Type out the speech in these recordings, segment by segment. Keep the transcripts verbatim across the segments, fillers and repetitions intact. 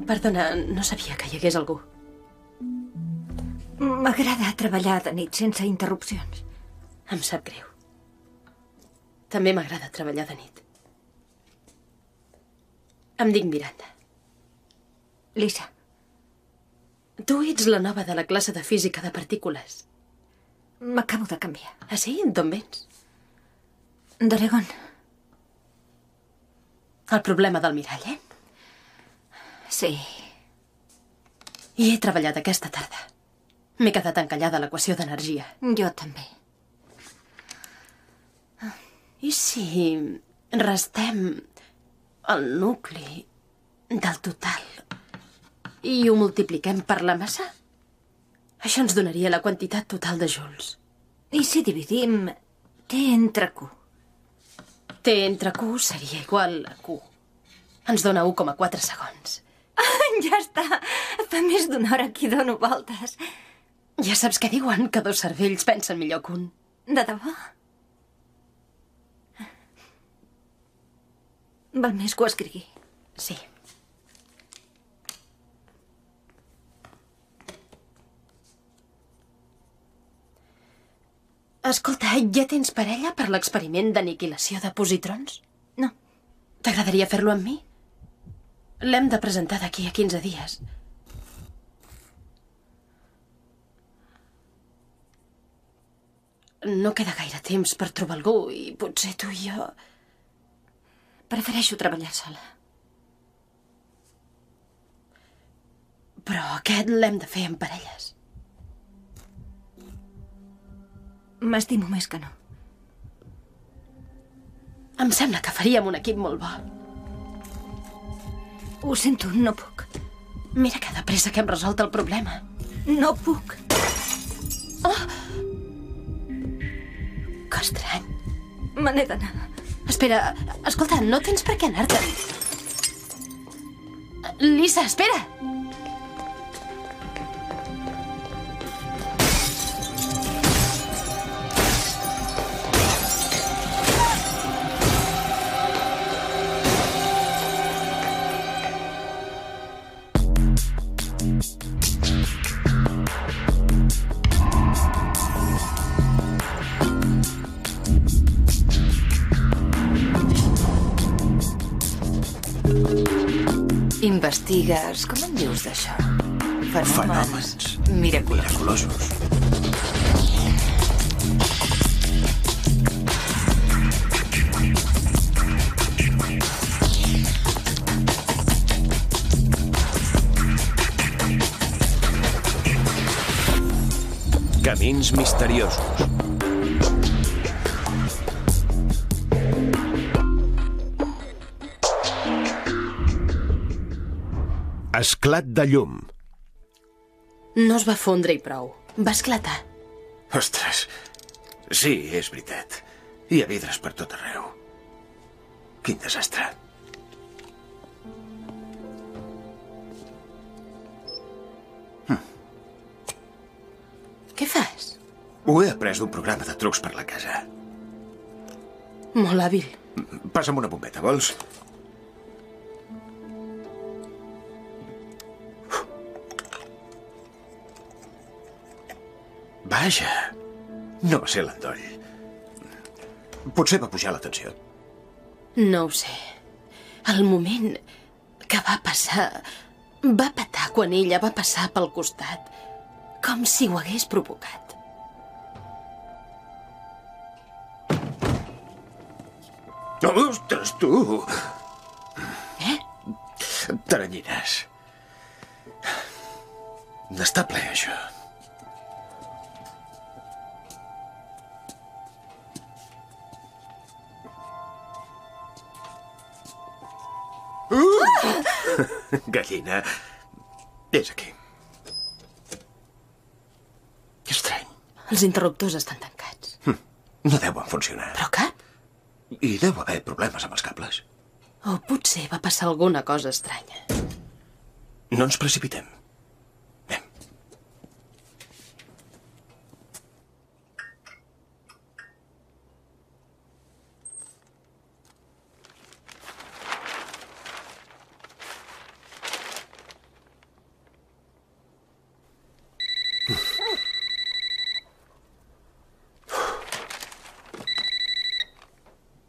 Perdona, no sabia que hi hagués algú. M'agrada treballar de nit sense interrupcions. Em sap greu. També m'agrada treballar de nit. Em dic Miranda. Lisa. Tu ets la nova de la classe de física de partícules. M'acabo de canviar. Ah, sí? D'on vens? D'Oregon. El problema del mirall, eh? Sí. Hi he treballat aquesta tarda. M'he quedat encallada a l'equació d'energia. Jo també. I si restem el nucli del total i ho multipliquem per la massa? Això ens donaria la quantitat total de joules. I si dividim T entre Q? T entre Q seria igual a Q. Ens dona u coma quatre segons. Ah, ja està. Fa més d'una hora que hi dono voltes. Ja saps què diuen, que dos cervells pensen millor que un. De debò? Val més que ho escrigui. Sí. Escolta, ja tens parella per l'experiment d'aniquilació de positrons? No. T'agradaria fer-lo amb mi? L'hem de presentar d'aquí a quinze dies. No queda gaire temps per trobar algú i potser tu i jo... Prefereixo treballar sola. Però aquest l'hem de fer en parelles. M'estimo més que no. Em sembla que faríem un equip molt bo. Ho sento, no puc. Mira que de pressa que hem resolt el problema. No puc. Oh! Que estrany. Me n'he d'anar. Espera, escolta, no tens per què anar-te'n. Lisa, espera! Investigues... Com en dius, d'això? Fenòmens... Fenòmens... Miraculosos. Miraculosos. Camins misteriosos. Esclat de llum. No es va fondre i prou. Va esclatar. Ostres, sí, és veritat. Hi ha vidres per tot arreu. Quin desastre. Hm. Què fas? Ho he après d'un programa de trucs per la casa. Molt hàbil. Passa'm una bombeta, vols? Vaja, no va ser l'endoll. Potser va pujar la tensió. No ho sé. El moment que va passar... Va petar quan ella va passar pel costat. Com si ho hagués provocat. Ostres, tu! Eh? Teranyines. N'està ple, això. Uh! Gallina, és aquí. Que estrany. Els interruptors estan tancats. Hm. No deuen funcionar. Però cap? I deu haver problemes amb els cables. O potser va passar alguna cosa estranya. No ens precipitem. Anem.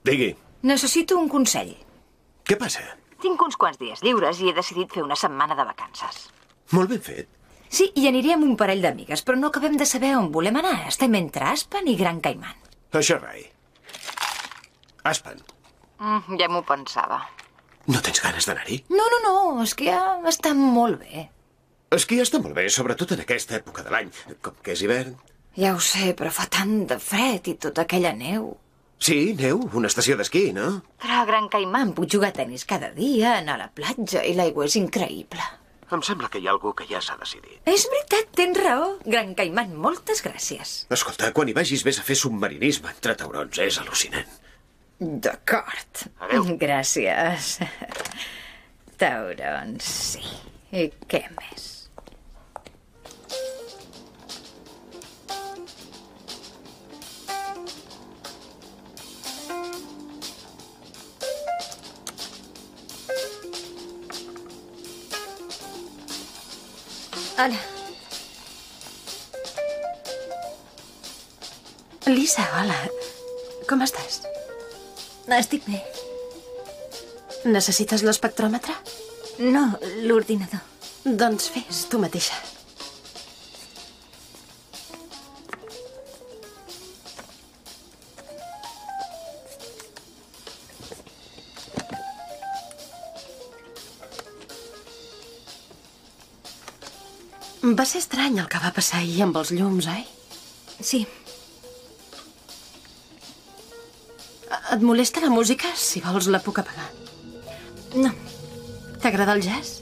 Digui. Necessito un consell. Què passa? Tinc uns quants dies lliures i he decidit fer una setmana de vacances. Molt ben fet. Sí, i aniré amb un parell d'amigues, però no acabem de saber on volem anar. Estem entre Aspen i Gran Caiman. Això rai. Aspen. Mm, ja m'ho pensava. No tens ganes d'anar-hi? No, no, no, és que ja està molt bé. Esquí està molt bé, sobretot en aquesta època de l'any. Com que és hivern... Ja ho sé, però fa tant de fred i tota aquella neu. Sí, neu, una estació d'esquí, no? Però a Gran Caiman puc jugar a tenis cada dia, anar a la platja, i l'aigua és increïble. Em sembla que hi ha algú que ja s'ha decidit. És veritat, tens raó. Gran Caiman, moltes gràcies. Escolta, quan hi vagis vés a fer submarinisme entre taurons, és al·lucinant. D'acord. Adéu. Gràcies. Taurons, sí. I què més? Hola. Lisa, hola. Com estàs? Estic bé. Necessites l'espectròmetre? No, l'ordinador. Doncs fes tu mateixa. Va ser estrany el que va passar ahir amb els llums, oi? Sí. Et molesta la música? Si vols, la puc apagar. No. T'agrada el jazz?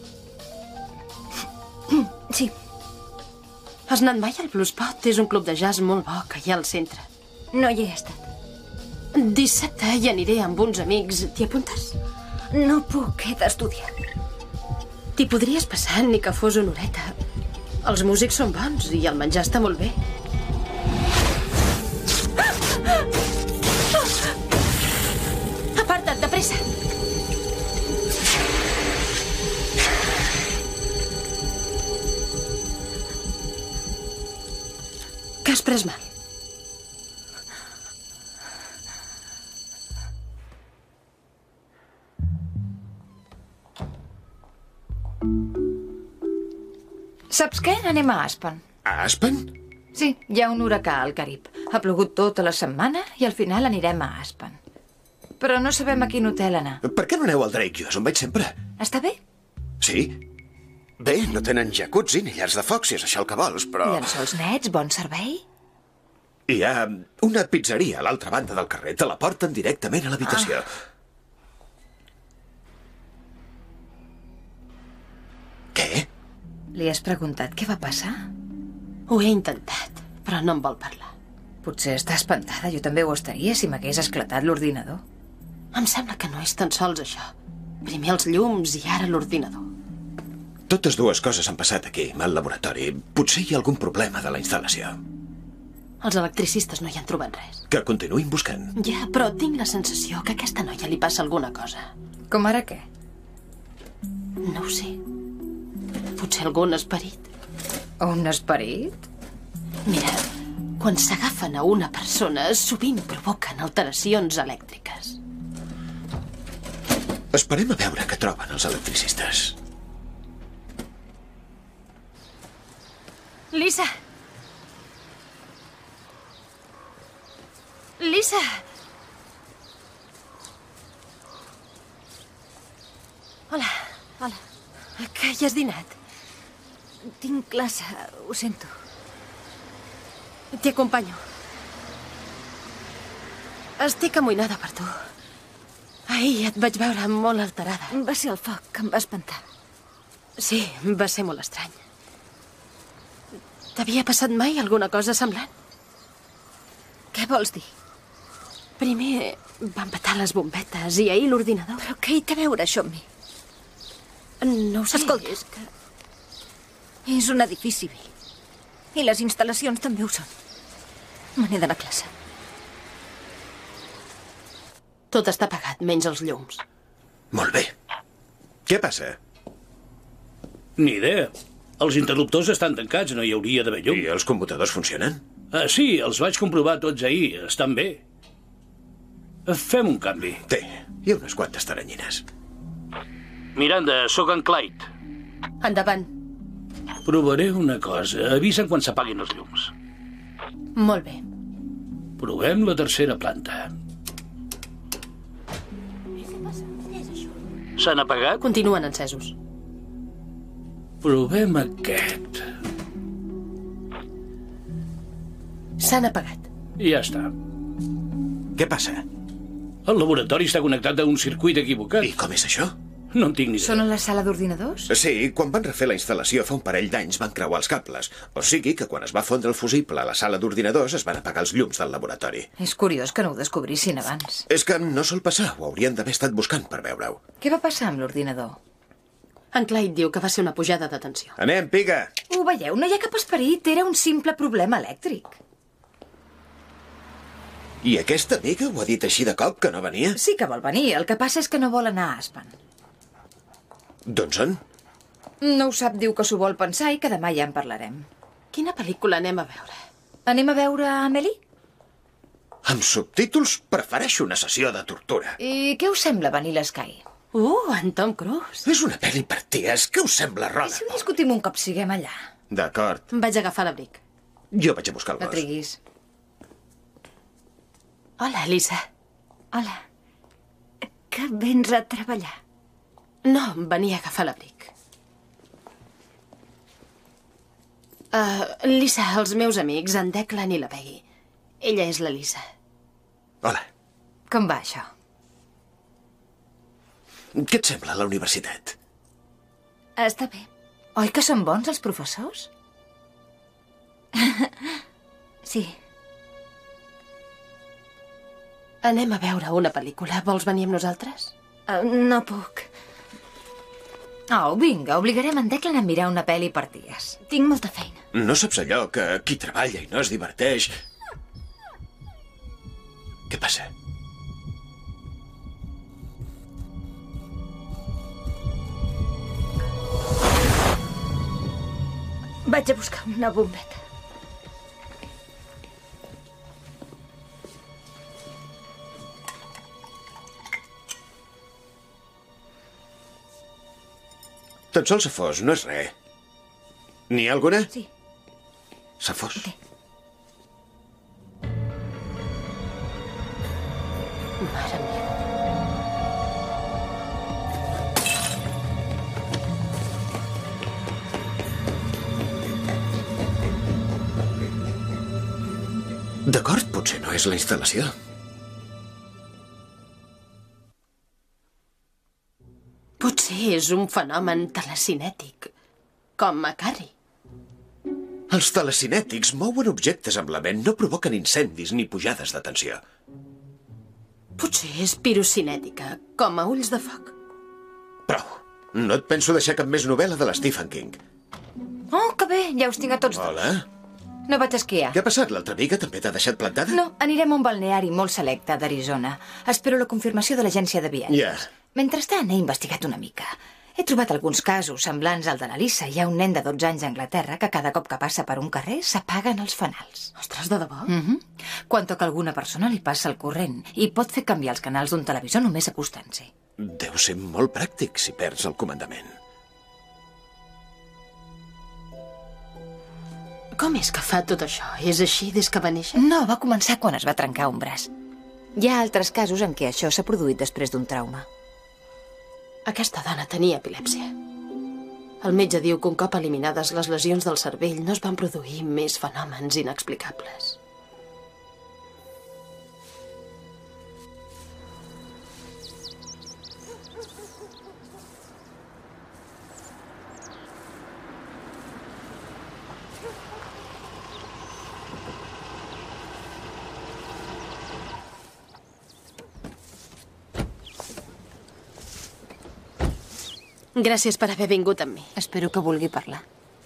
Sí. Has anat mai al Blues Pot? És un club de jazz molt bo que hi ha al centre. No hi he estat. Dissabte hi aniré amb uns amics. T'hi apuntes? No puc, he d'estudiar. T'hi podries passar, ni que fos una horeta. Els músics són bons i el menjar està molt bé. Aparta't, de pressa! Que has pres mal? Saps què? Anem a Aspen. A Aspen? Sí, hi ha un huracà al Carib. Ha plogut tota la setmana i al final anirem a Aspen. Però no sabem a quin hotel anar. Per què no aneu al Drake Hughes, on vaig sempre? Està bé? Sí. Bé, no tenen jacuzzi ni llars de foc, si és això el que vols, però... Llençols nets, bon servei? Hi ha una pizzeria a l'altra banda del carrer. Te la porten directament a l'habitació. Ah. Què? Li has preguntat què va passar? Ho he intentat, però no em vol parlar. Potser està espantada. Jo també ho estaria si m'hagués esclatat l'ordinador. Em sembla que no és tan sols això. Primer els llums i ara l'ordinador. Totes dues coses han passat aquí, al laboratori. Potser hi ha algun problema de la instal·lació. Els electricistes no hi han trobat res. Que continuïn buscant. Ja, però tinc la sensació que a aquesta noia li passa alguna cosa. Com ara què? No ho sé. Potser algun esperit. Un esperit? Mira, quan s'agafen a una persona, sovint provoquen alteracions elèctriques. Esperem a veure què troben els electricistes. Lisa! Lisa! Hola, hola. Que hi has dinat? Tinc classe, ho sento. T'hi acompanyo. Estic amoïnada per tu. Ahir et vaig veure molt alterada. Va ser el foc que em va espantar. Sí, va ser molt estrany. T'havia passat mai alguna cosa semblant? Què vols dir? Primer van petar les bombetes i ahir l'ordinador. Però què hi té a veure això amb mi? No ho sé. Escolta, és que... és un edifici vell. I les instal·lacions també ho són. Me n'he d'anar a classe. Tot està apagat, menys els llums. Molt bé. Què passa? Ni idea. Els interruptors estan tancats, no hi hauria d'haver llum. I els commutadors funcionen? Ah, sí, els vaig comprovar tots ahir. Estan bé. Fem un canvi. Té, hi ha unes quantes taranyines. Miranda, sóc en Clyde. Endavant. Provaré una cosa. Avisa'm quan s'apaguin els llums. Molt bé. Provem la tercera planta. S'han apagat? Continuen encesos. Provem aquest. S'han apagat. I ja està. Què passa? El laboratori està connectat a un circuit equivocat. I com és això? No en tinc ni idea. Són a la sala d'ordinadors? Sí, quan van refer la instal·lació fa un parell d'anys van creuar els cables. O sigui que quan es va fondre el fusible a la sala d'ordinadors es van apagar els llums del laboratori. És curiós que no ho descobrissin abans. És que no sol passar, ho haurien d'haver estat buscant per veure-ho. Què va passar amb l'ordinador? En Clyde diu que va ser una pujada de tensió. Anem, piga! Ho veieu? No hi ha cap esperit. Era un simple problema elèctric. I aquesta amiga ho ha dit així de cop, que no venia? Sí que vol venir. El que passa és que no vol anar a Aspen. D'on són? No ho sap, diu que s'ho vol pensar i que demà ja en parlarem. Quina pel·lícula anem a veure? Anem a veure Amélie? Amb subtítols prefereixo una sessió de tortura. I què us sembla Vanilla Sky? Uh, en Tom Cruise. És una pel·li per ties. Què us sembla, I Roda? si ho discutim un cop siguem allà? D'acord. Vaig agafar l'abric. Jo vaig a buscar el No gos. triguis. Hola, Lisa. Hola. Que vens a treballar? No, venia a agafar l'abric. Uh, Lisa, els meus amics, en Declan i la Peggy. Ella és la Lisa. Hola. Com va això? Què et sembla la universitat? Està bé. Oi que són bons els professors? Sí. Anem a veure una pel·lícula. Vols venir amb nosaltres? Uh, no puc. Au, vinga, obligarem en Declan a mirar una pel·li per dies. Tinc molta feina. No saps allò que qui treballa i no es diverteix... Què passa? Vaig a buscar una bombeta. Tan sols se fos, no és res. N'hi ha alguna? Sí. Se fos. Té. Mare meva. D'acord, potser no és la instal·lació. Potser és un fenomen telecinètic, com a Carrie. Els telecinètics mouen objectes amb la ment, no provoquen incendis ni pujades de tensió. Potser és pirocinètica, com a ulls de foc. Prou. No et penso deixar cap més novel·la de l'Stephen King. Oh, que bé, ja us tinc a tots dos. Hola. No vaig esquiar. Què ha passat? L'altra amiga també t'ha deixat plantada? No, anirem a un balneari molt selecte d'Arizona. Espero la confirmació de l'agència de viatges. Ja. Mentrestant, he investigat una mica. He trobat alguns casos semblants al de la Lisa. Hi ha un nen de dotze anys a Anglaterra que cada cop que passa per un carrer s'apaguen els fanals. Ostres, de debò? Mm -hmm. Quan toca alguna persona li passa el corrent i pot fer canviar els canals d'un televisor només acostant-s'hi. Deu ser molt pràctic si perds el comandament. Com és que fa tot això? És així des que va néixer? No, va començar quan es va trencar un braç. Hi ha altres casos en què això s'ha produït després d'un trauma. Aquesta dona tenia epilèpsia. El metge diu que un cop eliminades les lesions del cervell no es van produir més fenòmens inexplicables. Gràcies per haver vingut amb mi. Espero que vulgui parlar.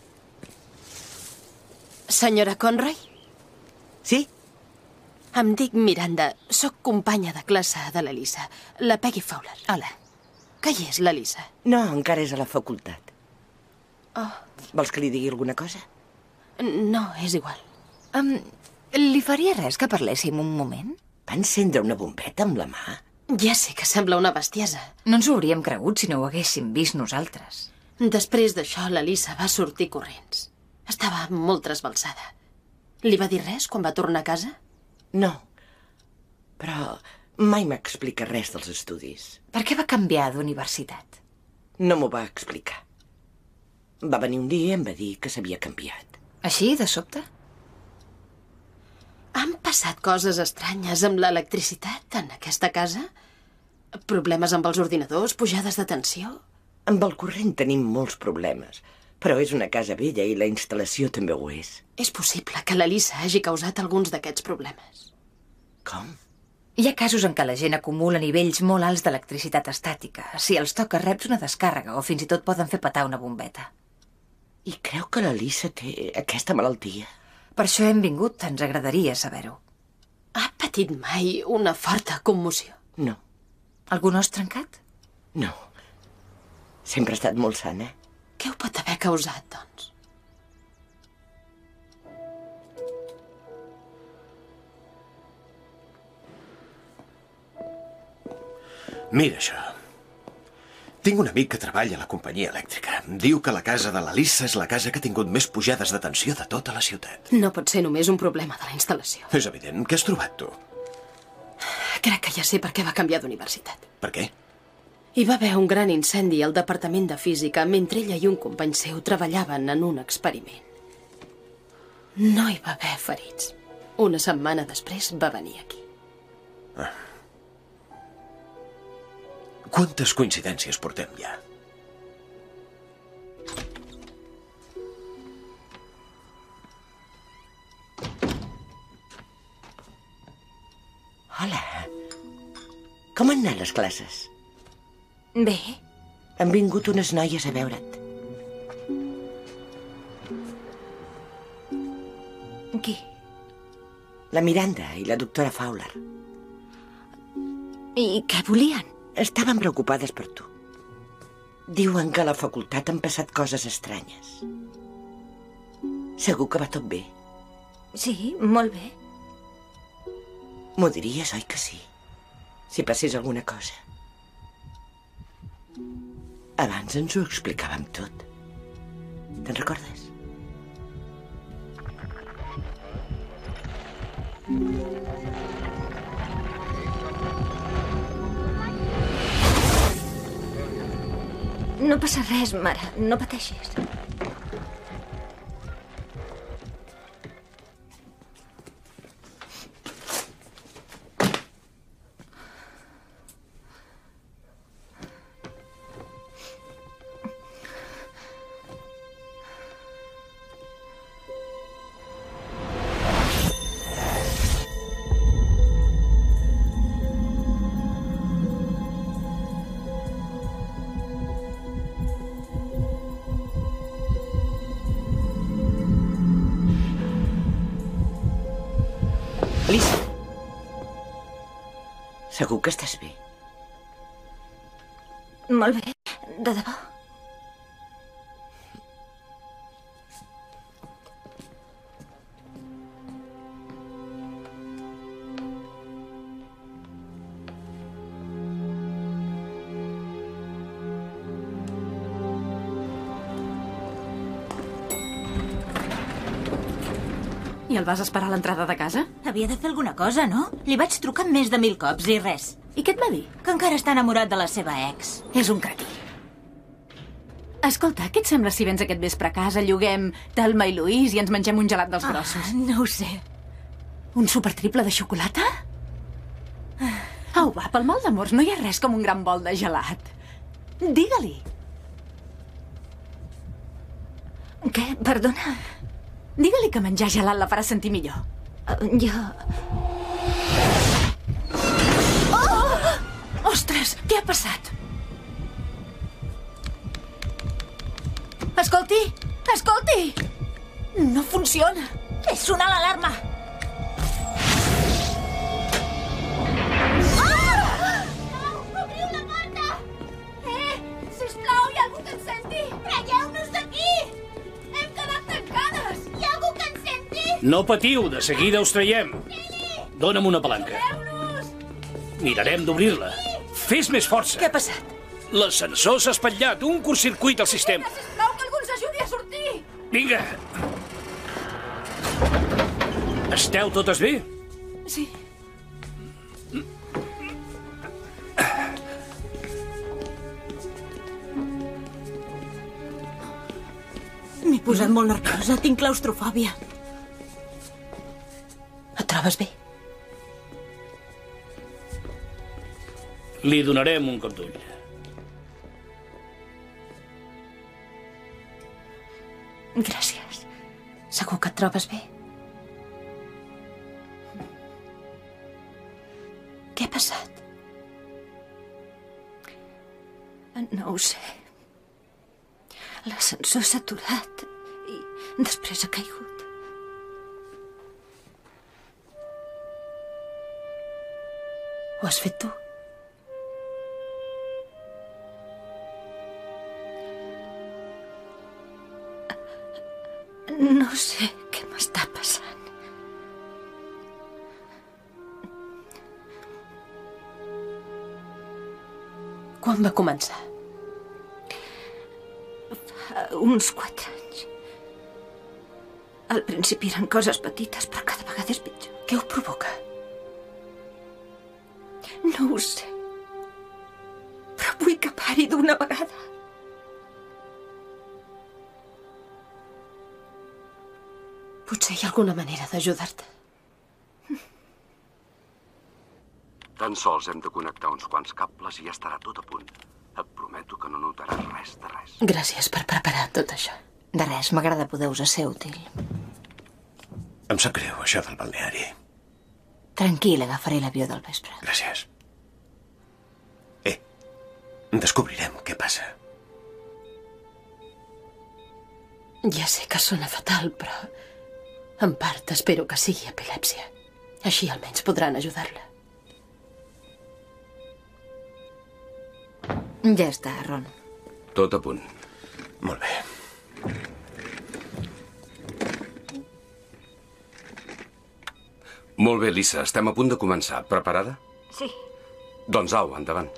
Senyora Conroy? Sí? Em dic Miranda. Soc companya de classe de l'Elisa, la Peggy Fowler. Hola. Que hi és l'Elisa? No, encara és a la facultat. Oh, Vols que li digui alguna cosa? no, és igual. Um, li faria res que parléssim un moment? Va encendre una bombeta amb la mà? Ja sé que sembla una bestiesa. No ens ho hauríem cregut si no ho haguéssim vist nosaltres. Després d'això, la Lisa va sortir corrents. Estava molt trasbalsada. Li va dir res quan va tornar a casa? No, però mai m'explica res dels estudis. Per què va canviar d'universitat? No m'ho va explicar. Va venir un dia i em va dir que s'havia canviat. Així, de sobte? Han passat coses estranyes amb l'electricitat en aquesta casa? Problemes amb els ordinadors, pujades de tensió? Amb el corrent tenim molts problemes, però és una casa vella i la instal·lació també ho és. És possible que la Lisa hagi causat alguns d'aquests problemes. Com? Hi ha casos en què la gent acumula nivells molt alts d'electricitat estàtica. Si els toca, reps una descàrrega o fins i tot poden fer petar una bombeta. I creu que la Lisa té aquesta malaltia? Per això hem vingut, ens agradaria saber-ho. Ha patit mai una forta commoció? No. Algun os trencat? No. Sempre ha estat molt sana. Què ho pot haver causat, doncs? Mira això. Tinc un amic que treballa a la companyia elèctrica. Diu que la casa de la Lisa és la casa que ha tingut més pujades de tensió de tota la ciutat. No pot ser només un problema de la instal·lació. És evident. Què has trobat, tu? Crec que ja sé per què va canviar d'universitat. Per què? Hi va haver un gran incendi al departament de física mentre ella i un company seu treballaven en un experiment. No hi va haver ferits. Una setmana després va venir aquí. Ah. Quantes coincidències portem ja? Hola. Com han anat les classes? Bé. Han vingut unes noies a veure't. Qui? La Miranda i la doctora Fowler. I què volien? Estaven preocupades per tu. Diuen que a la facultat han passat coses estranyes. Segur que va tot bé. Sí, molt bé. M'ho diries, oi que sí? Si passés alguna cosa. Abans ens ho explicàvem tot. Te'n recordes? No passa res, mare. No pateixis. Lisa. Segur que estàs bé. Molt bé, de debò. I el vas esperar a l'entrada de casa? Havia de fer alguna cosa, no? Li vaig trucar més de mil cops i res. I què et va dir? Que encara està enamorat de la seva ex. És un cretí. Escolta, què et sembla si vens aquest vespre a casa, lloguem Telma i Luís i ens mengem un gelat dels grossos? Ah, no ho sé. Un supertriple de xocolata? Au, va, pel mal d'amors no hi ha res com un gran bol de gelat. Digue-li. Què? Perdona? Digue-li que menjar gelat la farà sentir millor. Uh, jo... Oh! Ostres, què ha passat? Escolti! Escolti! No funciona. Fes sonar l'alarma. Ah! Obriu la porta! Eh, sisplau, hi ha algú que ens senti? Traieu-nos d'aquí! Hem quedat tancades! Hi ha algú que ens senti? No patiu, de seguida us traiem. Dóna'm una palanca. Traieu-nos! Mirarem d'obrir-la. Fes més força. Què ha passat? L'ascensor s'ha espatllat. Un curtcircuit al sistema. Sisplau, que algú ens ajudi a sortir. Vinga. Esteu totes bé? Sí. M'he posat molt nerviosa. Tinc claustrofòbia. Et trobes bé? Li donarem un cop d'ull. Gràcies. Segur que et trobes bé? Què ha passat? No ho sé. L'ascensor s'ha aturat i després ha caigut. Ho has fet tu? No sé què m'està passant. Quan va començar? Fa uns quatre anys. Al principi eren coses petites, però cada vegada és pitjor. Què ho provoca? No ho sé. Però vull que pari d'una vegada. Potser hi ha alguna manera d'ajudar-te. Tan sols hem de connectar uns quants cables i ja estarà tot a punt. Et prometo que no notaràs res de res. Gràcies per preparar tot això. De res, m'agrada poder-vos ser útil. Em sap greu, això del balneari. Tranquil, agafaré l'avió del vespre. Gràcies. Eh, descobrirem què passa. Ja sé que sona fatal, però en part espero que sigui epilèpsia. Així almenys podran ajudar-la. Ja està, Ron. Tot a punt. Molt bé. Molt bé, Lisa, estem a punt de començar. Preparada? Sí. Doncs au, endavant.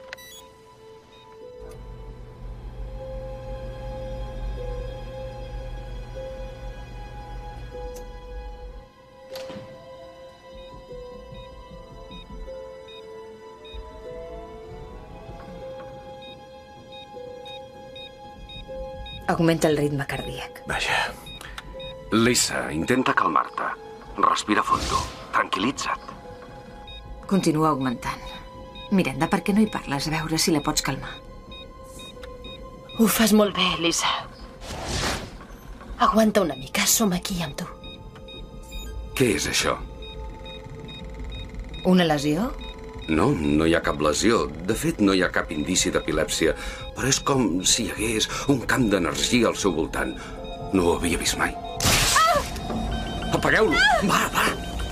Augmenta el ritme cardíac. Vaja. Lisa, intenta calmar-te. Respira fondo. Tranquil·litza't. Continua augmentant. Miranda, per què no hi parles? A veure si la pots calmar. Ho fas molt bé, Lisa. Aguanta una mica, som aquí amb tu. Què és això? Una lesió? No, no hi ha cap lesió. De fet, no hi ha cap indici d'epilèpsia. Però és com si hi hagués un camp d'energia al seu voltant. No ho havia vist mai. Ah! Apagueu-lo! Ah! Va, va!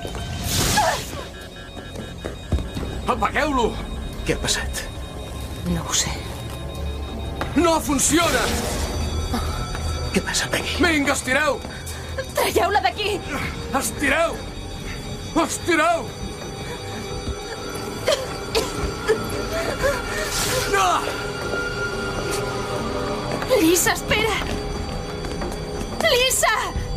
Apagueu-lo! Què ha passat? No ho sé. No funciona! Què passa, Peggy? Vinga, estireu! Traieu-la d'aquí! Estireu! Estireu! No! Lisa, espera! Lisa!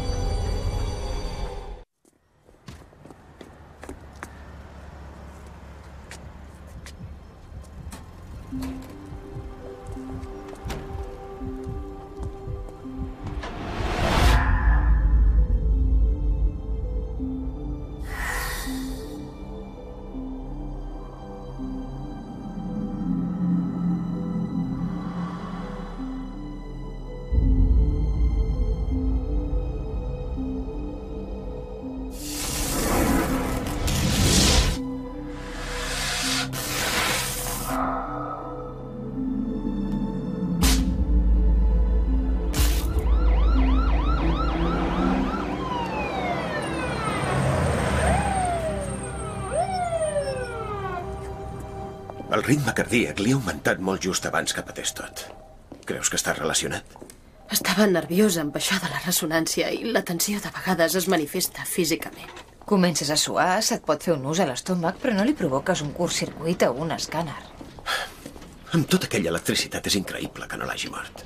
El ritme cardíac li ha augmentat molt just abans que patés tot. Creus que està relacionat? Estava nerviosa amb això de la ressonància i la tensió de vegades es manifesta físicament. Comences a suar, se't pot fer un ús a l'estómac, però no li provoques un curtcircuit o un escàner. Amb tota aquella electricitat és increïble que no l'hagi mort.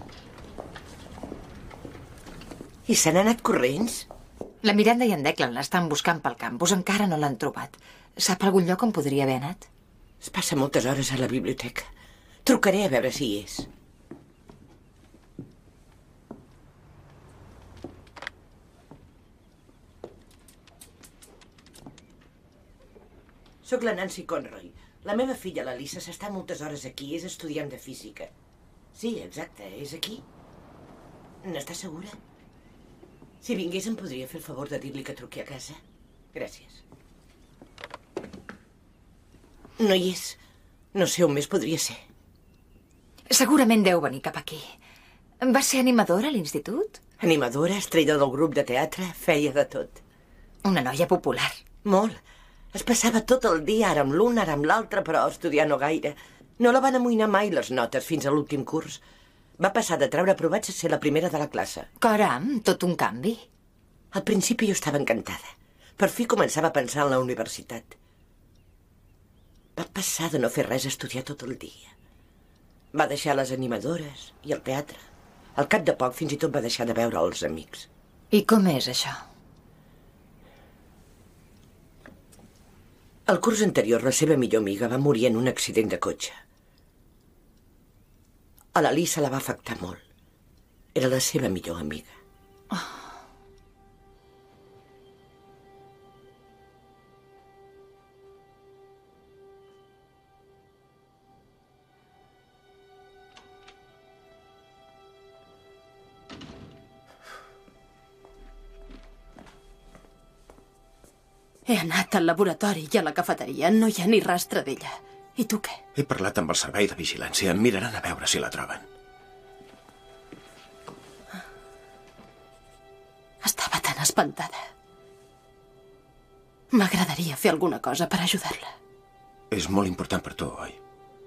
I se n'han anat corrents? La Miranda i en Declan l'estan buscant pel campus. Encara no l'han trobat. Sap algun lloc on podria haver anat? Es passa moltes hores a la biblioteca. Trucaré a veure si hi és. Soc la Nancy Conroy. La meva filla, la Lisa, s'està moltes hores aquí. És estudiant de física. Sí, exacte, és aquí. N'està segura? Si vingués em podria fer el favor de dir-li que truqui a casa? Gràcies. No hi és. No sé on més podria ser. Segurament deu venir cap aquí. Va ser animadora a l'institut? Animadora, estrella del grup de teatre, feia de tot. Una noia popular. Molt. Es passava tot el dia, ara amb l'un, ara amb l'altre, però estudiar no gaire. No la van amoïnar mai les notes fins a l'últim curs. Va passar de treure aprovats a ser la primera de la classe. Caram, tot un canvi. Al principi jo estava encantada. Per fi començava a pensar en la universitat. Va passar de no fer res a estudiar tot el dia. Va deixar les animadores i el teatre. Al cap de poc fins i tot va deixar de veure els amics. I com és això? El curs anterior, la seva millor amiga va morir en un accident de cotxe. A la Lisa la va afectar molt. Era la seva millor amiga. Oh. He anat al laboratori i a la cafeteria. No hi ha ni rastre d'ella. I tu què? He parlat amb el servei de vigilància. Em miraran a veure si la troben. Estava tan espantada. M'agradaria fer alguna cosa per ajudar-la. És molt important per tu, oi?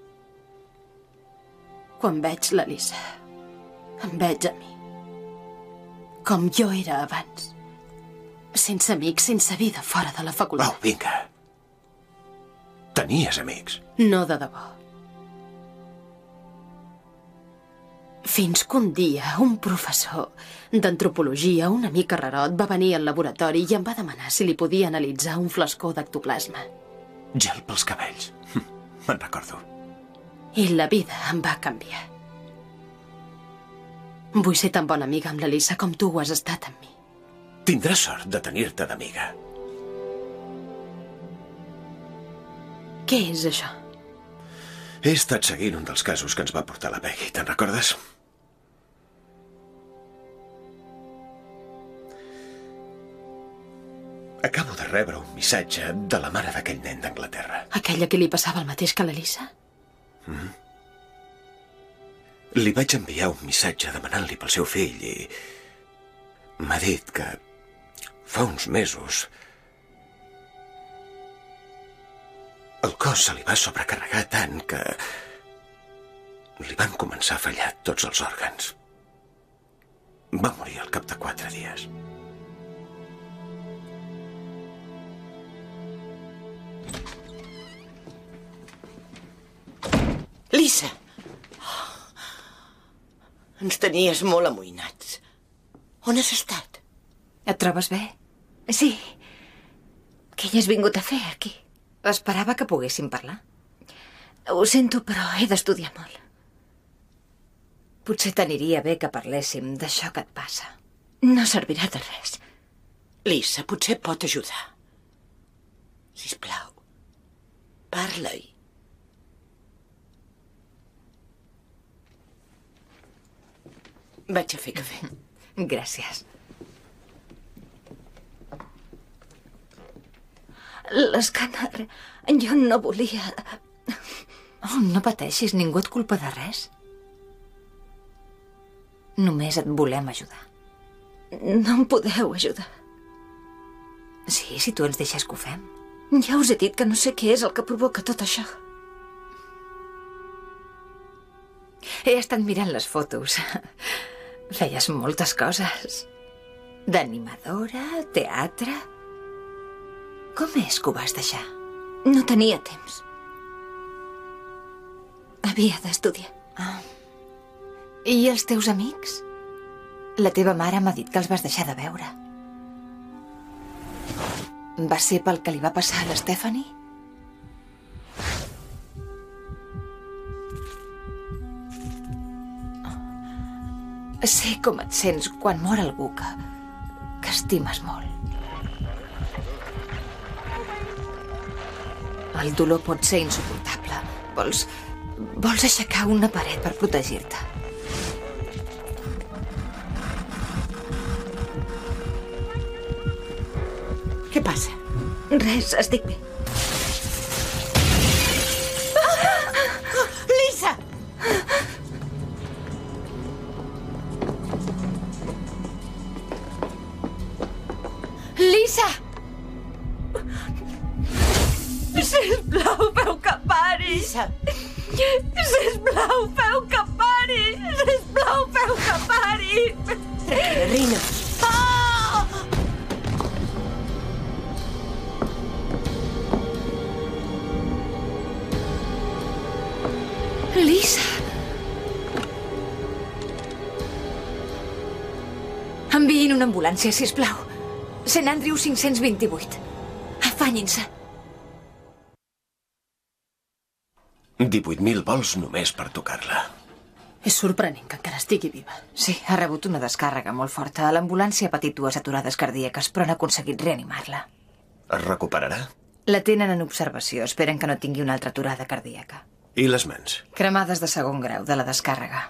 Quan veig la Lisa, em veig a mi. Com jo era abans. Sense amics, sense vida, fora de la facultat. Oh, vinga. Tenies amics? No de debò. Fins que un dia un professor d'antropologia, un amic carrerot, va venir al laboratori i em va demanar si li podia analitzar un flascó d'ectoplasma. Gel pels cabells. Me'n recordo. I la vida em va canviar. Vull ser tan bona amiga amb la Lisa com tu ho has estat amb mi. Tindràs sort de tenir-te d'amiga. Què és això? He estat seguint un dels casos que ens va portar la Peggy. Te'n recordes? Acabo de rebre un missatge de la mare d'aquell nen d'Anglaterra. Aquella que li passava el mateix que a la Lisa? Mm-hmm. Li vaig enviar un missatge demanant-li pel seu fill i m'ha dit que fa uns mesos el cos se li va sobrecarregar tant que li van començar a fallar tots els òrgans. Va morir al cap de quatre dies. Lisa! Ens tenies molt amoïnats. On has estat? Et trobes bé? Sí. Què hi has vingut a fer, aquí? Esperava que poguéssim parlar. Ho sento, però he d'estudiar molt. Potser t'aniria bé que parléssim d'això que et passa. No servirà de res. Lisa, potser pot ajudar. Sisplau, parla-hi. Vaig a fer cafè. Gràcies. L'escàner... Jo no volia... Oh, no pateixis, ningú et culpa de res. Només et volem ajudar. No em podeu ajudar. Sí, si tu ens deixes que ho fem. Ja us he dit que no sé què és el que provoca tot això. He estat mirant les fotos. Feies moltes coses. D'animadora, teatre... Com és que ho vas deixar? No tenia temps. Havia d'estudiar. Ah. I els teus amics? La teva mare m'ha dit que els vas deixar de veure. Va ser pel que li va passar a l'Stephanie? Sé com et sents quan mor algú que, que estimes molt. El dolor pot ser insuportable. Vols, vols aixecar una paret per protegir-te. Què passa? Res, estic bé. Lisa! Lisa! Sisplau, feu que pari. Lisa! Sisplau, feu que pari. Sisplau, feu que pari. Tranquil·la, reina. Ah! Lisa! Enviïn una ambulància, sisplau. Saint Andrew cinc-cents vint-i-vuit. Afanyin-se. divuit mil vols només per tocar-la. És sorprenent que encara estigui viva. Sí, ha rebut una descàrrega molt forta. L'ambulància ha patit dues aturades cardíaques, però han aconseguit reanimar-la. Es recuperarà? La tenen en observació. Esperen que no tingui una altra aturada cardíaca. I les mans? Cremades de segon grau, de la descàrrega.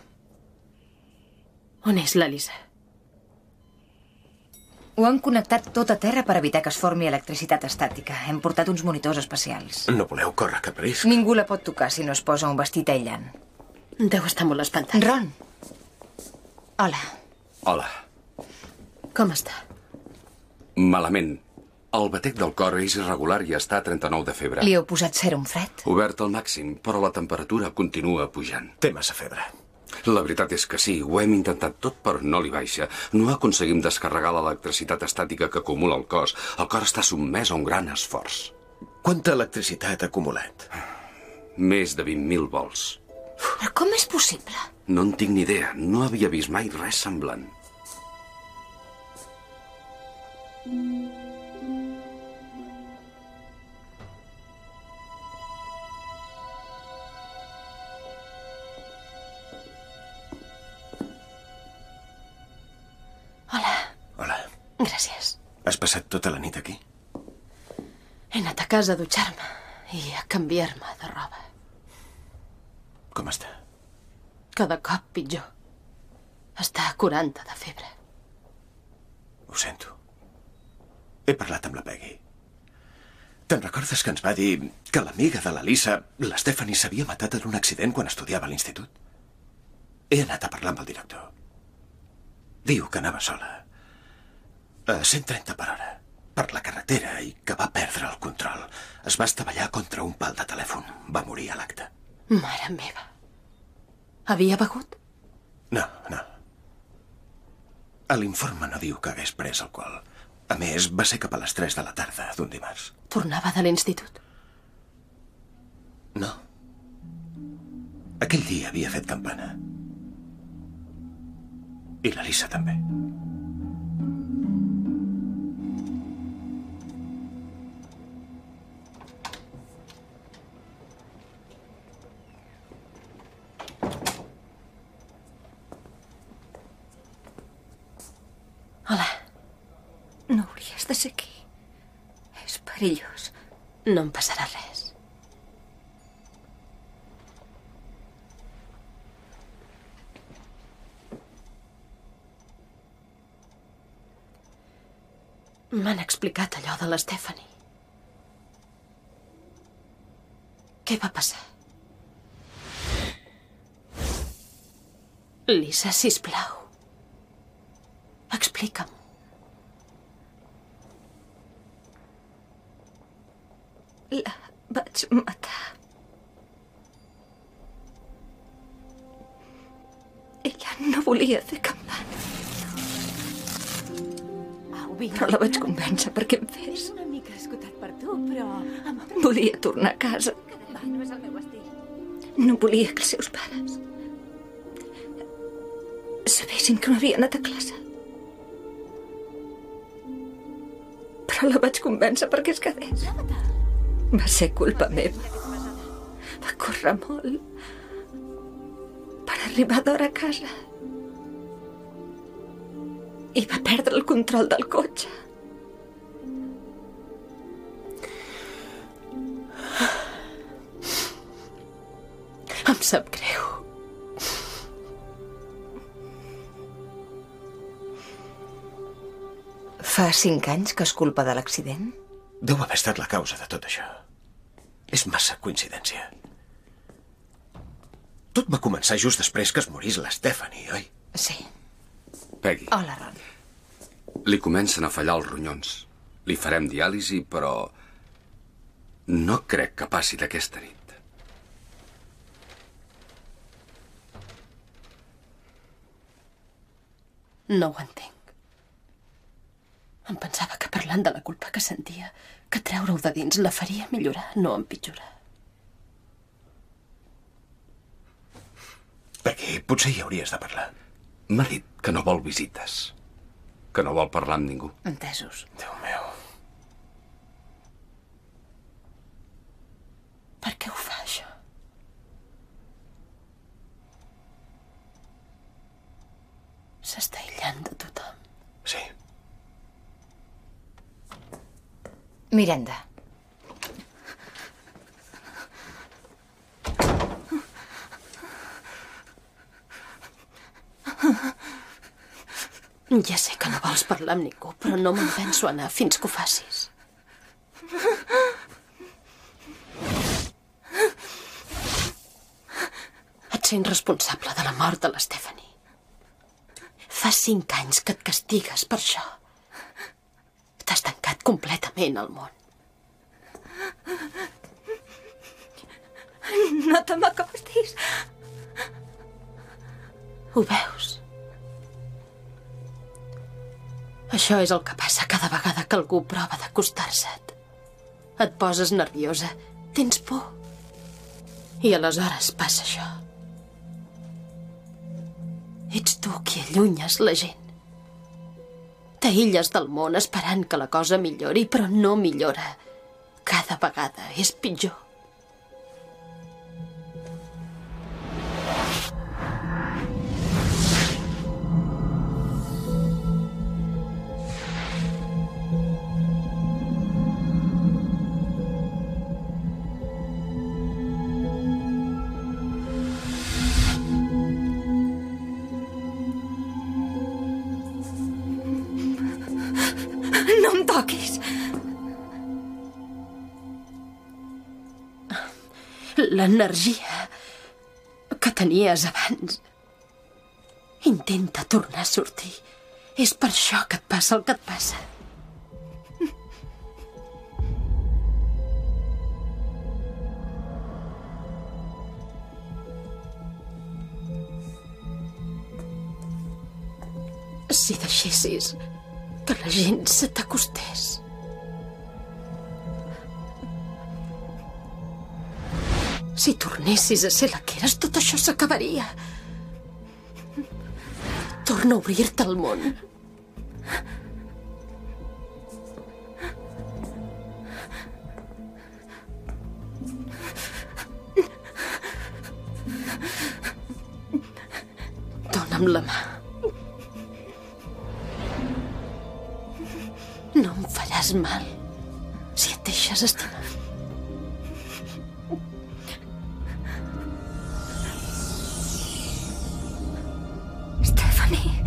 On és la Lisa? Ho han connectat tot a terra per evitar que es formi electricitat estàtica. Hem portat uns monitors especials. No voleu córrer cap risc? Ningú la pot tocar si no es posa un vestit aïllant. Deu estar molt espantat. Ron. Hola. Hola. Com està? Malament. El batec del cor és irregular i està a trenta-nou de febre. Li heu posat sèrum fred? Obert al màxim, però la temperatura continua pujant. Té massa febre. La veritat és que sí, ho hem intentat tot, però no li baixa. No aconseguim descarregar l'electricitat estàtica que acumula el cos. El cor està sotmès a un gran esforç. Quanta electricitat ha acumulat? Més de vint mil volts. Però com és possible? No en tinc ni idea. No havia vist mai res semblant. Hola. Hola. Gràcies. Has passat tota la nit aquí? He anat a casa a dutxar-me i a canviar-me de roba. Com està? Cada cop pitjor. Està a quaranta de febre. Ho sento. He parlat amb la Peggy. Te'n recordes que ens va dir que l'amiga de la Lisa, la Stephanie, s'havia matat en un accident quan estudiava a l'institut? He anat a parlar amb el director. Diu que anava sola. A cent trenta per hora. Per la carretera i que va perdre el control. Es va estavellar contra un pal de telèfon. Va morir a l'acte. Mare meva. Havia begut? No, no. A l'informe no diu que hagués pres alcohol. A més, va ser cap a les tres de la tarda d'un dimarts. Tornava de l'institut? No. Aquell dia havia fet campana. I la Lisa també. Hola. No hauries de ser aquí. És perillós. No em passarà res. M'han explicat allò de la Stephanie. Què va passar? Lisa, sisplau. Explica'm. La vaig matar. Ella no volia fer campana. Au. vinc. Però la vaig convèncer perquè em fes. Una mica esgotat per tu, però... Volia tornar a casa. Va, no és el meu estil. No volia que els seus pares sabessin que no havia anat a classe. Però la vaig convèncer perquè es quedés. Va ser culpa meva. Va córrer molt per arribar d'hora a casa. I va perdre el control del cotxe. Em sap greu. Fa cinc anys que és culpa de l'accident? Deu haver estat la causa de tot això. És massa coincidència. Tot va començar just després que es morís la Stephanie, oi? Sí. Peggy, Hola, Ron. li comencen a fallar els ronyons. Li farem diàlisi, però no crec que passi d'aquesta nit. No ho entenc. Em pensava que parlant de la culpa que sentia, que treure-ho de dins la faria millorar, no empitjorar. Peggy, potser hi hauries de parlar. M'ha dit que no vol visites, que no vol parlar amb ningú. Entesos. Déu meu. Per què ho fa, això? S'està aïllant de tothom. Sí. Miranda. Ja sé que no vols parlar amb ningú, però no me'n penso anar fins que ho facis. Et sents responsable de la mort de la Stephanie. Fa cinc anys que et castigues per això. T'has tancat completament al món. No te m'acostis. Ho veus? Això és el que passa cada vegada que algú prova d'acostar-se't. Et poses nerviosa, tens por. I aleshores passa això. Ets tu qui allunyes la gent. T'aïlles del món esperant que la cosa millori, però no millora. Cada vegada és pitjor. No em toquis. L'energia que tenies abans intenta tornar a sortir. És per això que et passa el que et passa. Si deixessis que la gent se t'acostés. Si tornessis a ser la que eres, tot això s'acabaria. Torna a obrir-te al món. Dóna'm la mà. No em faràs mal si et deixes estimar. Stephanie.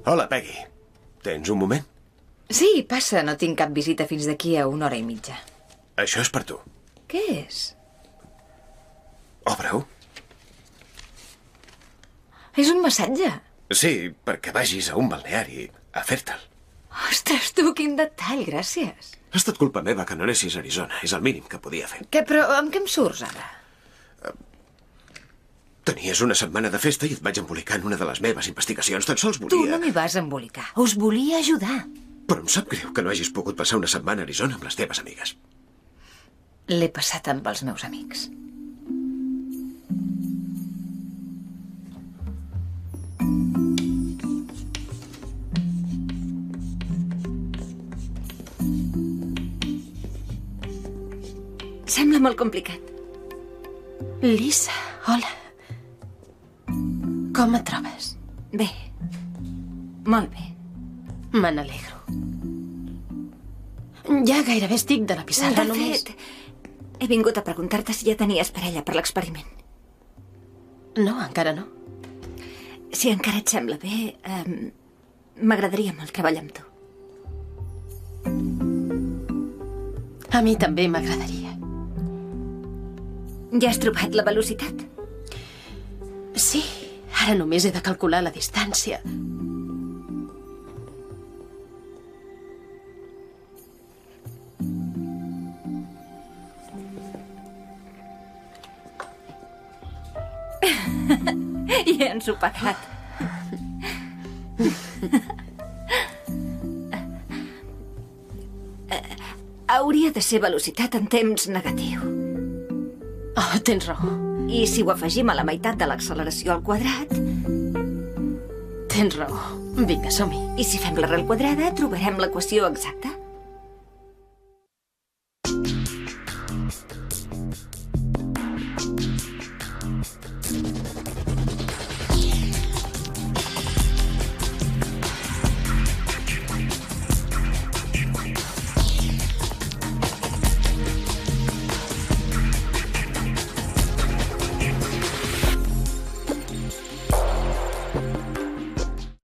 Hola, Peggy. Tens un moment? Sí, passa, no tinc cap visita fins d'aquí a una hora i mitja. Això és per tu. Què és? Obre-ho. És un massatge. Sí, perquè vagis a un balneari a fer-te'l. Ostres, tu, quin detall, gràcies. Ha estat culpa meva que no anessis a Arizona. És el mínim que podia fer. Què, però amb què em surts, ara? Tenies una setmana de festa i et vaig embolicar en una de les meves investigacions. Tan sols volia... Tu no m'hi vas embolicar. Us volia ajudar. Però em sap greu que no hagis pogut passar una setmana a Arizona amb les teves amigues. L'he passat amb els meus amics. Sembla molt complicat. Lisa, hola. Com et trobes? Bé. Molt bé. Me n'alegro. Ja gairebé estic de la pissarra, de només... fet, he vingut a preguntar-te si ja tenies parella per l'experiment. No, encara no. Si encara et sembla bé, eh, m'agradaria molt treballar amb tu. A mi també m'agradaria. Ja has trobat la velocitat? Sí, ara només he de calcular la distància. Ja ens ho pagat. Hauria de ser velocitat en temps negatiu. Oh, tens raó. I si ho afegim a la meitat de l'acceleració al quadrat... Tens raó. Vinga, som-hi. I si fem l'arrel quadrada, trobarem l'equació exacta.